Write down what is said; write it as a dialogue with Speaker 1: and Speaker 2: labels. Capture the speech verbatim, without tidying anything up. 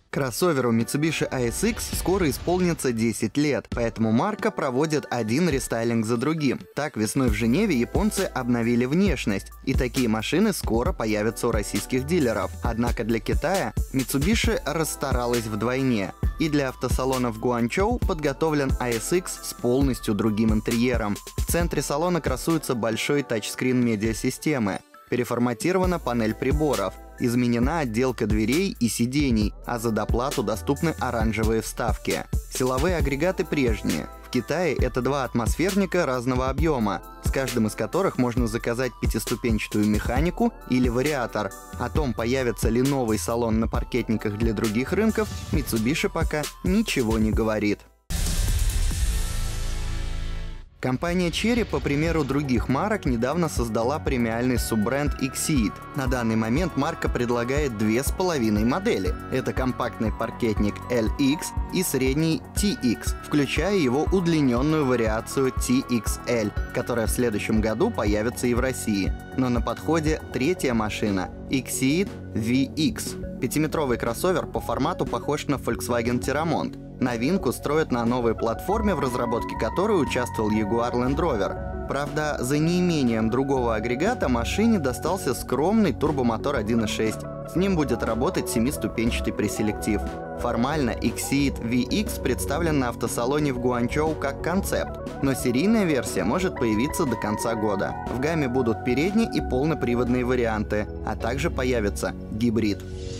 Speaker 1: Кроссоверу Mitsubishi эй эс икс скоро исполнится десять лет, поэтому марка проводит один рестайлинг за другим. Так, весной в Женеве японцы обновили внешность, и такие машины скоро появятся у российских дилеров. Однако для Китая Mitsubishi расстаралась вдвойне. И для автосалона в Гуанчжоу подготовлен эй эс икс с полностью другим интерьером. В центре салона красуется большой тачскрин медиасистемы. Переформатирована панель приборов, изменена отделка дверей и сидений, а за доплату доступны оранжевые вставки. Силовые агрегаты прежние. В Китае это два атмосферника разного объема, с каждым из которых можно заказать пятиступенчатую механику или вариатор. О том, появится ли новый салон на паркетниках для других рынков, Mitsubishi пока ничего не говорит. Компания Chery, по примеру других марок, недавно создала премиальный суббренд Exceed. На данный момент марка предлагает две с половиной модели. Это компактный паркетник эл икс и средний ти икс, включая его удлиненную вариацию ти икс эл, которая в следующем году появится и в России. Но на подходе третья машина – Exceed ви икс. Пятиметровый кроссовер по формату похож на Volkswagen Terramont. Новинку строят на новой платформе, в разработке которой участвовал Jaguar Land Rover. Правда, за неимением другого агрегата машине достался скромный турбомотор один и шесть. С ним будет работать семиступенчатый преселектив. Формально Exceed ви икс представлен на автосалоне в Гуанчжоу как концепт, но серийная версия может появиться до конца года. В гамме будут передние и полноприводные варианты, а также появится гибрид.